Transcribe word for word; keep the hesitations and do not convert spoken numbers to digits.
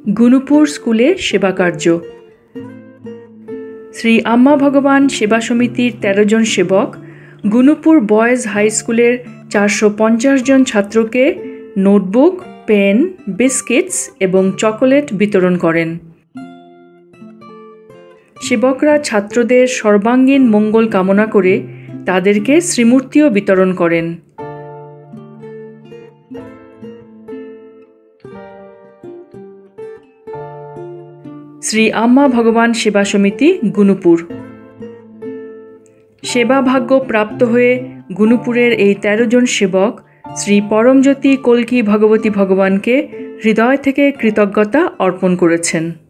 গুনুপুর স্কুলে সেবাকার্য। শ্রী আম্মা ভগবান সেবা সমিতির তেরো জন সেবক গুনুপুর বয়েজ হাই স্কুলের চারশো পঞ্চাশ জন ছাত্রকে নোটবুক, পেন, বিস্কিটস এবং চকোলেট বিতরণ করেন। সেবকরা ছাত্রদের সর্বাঙ্গীন মঙ্গল কামনা করে তাদেরকে শ্রীমূর্তিও বিতরণ করেন। শ্রী আম্মা ভগবান সেবা সমিতি, গুনুপুর। সেবা ভাগ্য প্রাপ্ত হয়ে গুনুপুরের এই তেরো জন সেবক শ্রী পরমজ্যোতি কল্কি ভগবতী ভগবানকে হৃদয় থেকে কৃতজ্ঞতা অর্পণ করেছেন।